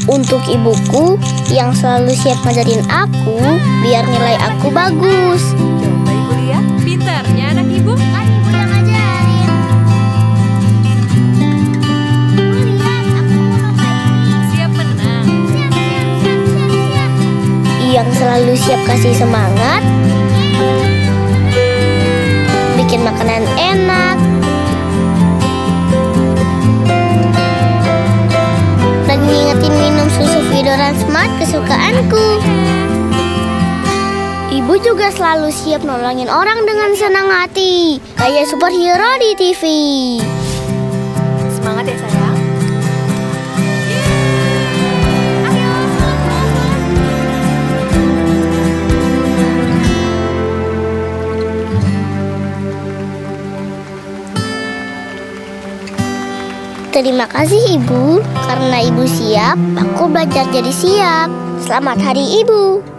Untuk ibuku yang selalu siap ngajarin aku biar nilai aku bagus. Coba ibu lihat, pintarnya anak ibu. Kan ibu yang ngajarin. Ibu lihat, aku mau lomba ini. Siap menang. Siap. Yang selalu siap kasih semangat, bikin makanan enak, dan ngingetin minum susu Vidoran Smart kesukaanku. Ibu juga selalu siap nolongin orang dengan senang hati, kayak superhero di TV. Semangat ya sayang. Terima kasih Ibu, karena Ibu siap, aku belajar jadi siap. Selamat Hari Ibu.